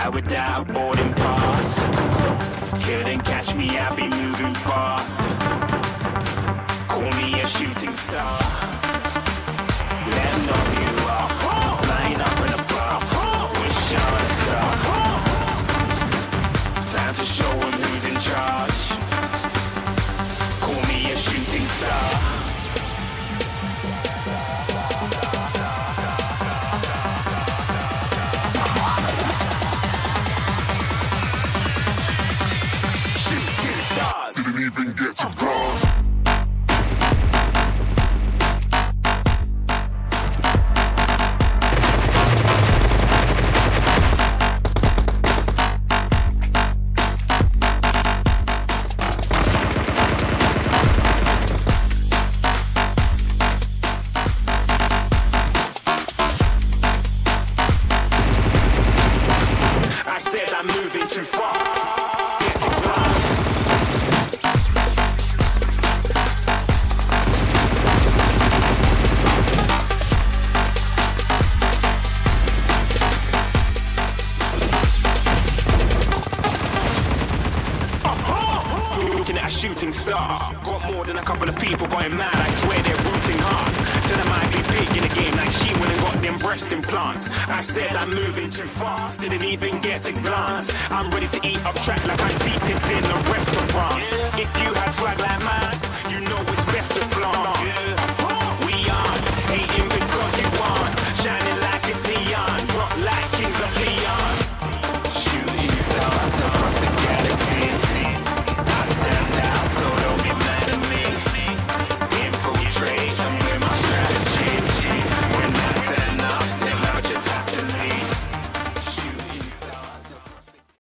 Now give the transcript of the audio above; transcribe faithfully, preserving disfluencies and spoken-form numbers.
fly without boarding pass. Couldn't catch me, I'll be moving fast. Call me a shooting star. Let 'em know who you are. Flying up in a bar. Wish on a star. Time to show 'em who's in charge. Call me a shooting star. Didn't even get to cross. I said I'm moving too far. Get to class. Looking at a shooting star. Got more than a couple of people going mad. I swear they're rooting hard. Tell them I'd be big in the game like she went and got them breast implants. I said I'm moving too fast. Didn't even get to glance. I'm ready to eat up track like I'm seated in a restaurant. If you had swag like mine, you know